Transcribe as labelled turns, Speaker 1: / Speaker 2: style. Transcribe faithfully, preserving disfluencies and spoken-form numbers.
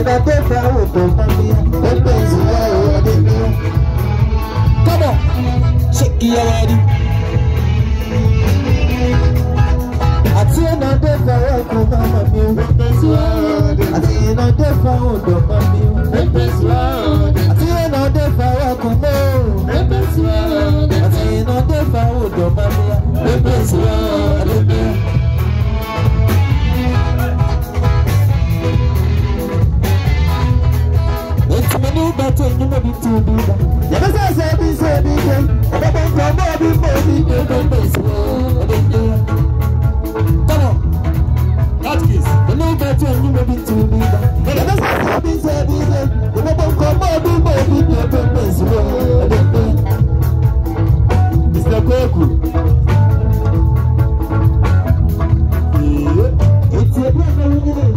Speaker 1: not there for what to me. Let me see what they do. Come on, shake your body. I see not there for what to me. Let me see what I see not there for what to me. Let me see what I see not there for what to me. Let me see what I see not there for what to me. Let me see what I do. Better you know be too big. You know say say be say be say. I don't come more be more be be be be. Come on, that kiss. You know better you know be too big. You know say say be say be say. You know don't come more be more be be be be. Mister Kweku. Yeah, it's a problem.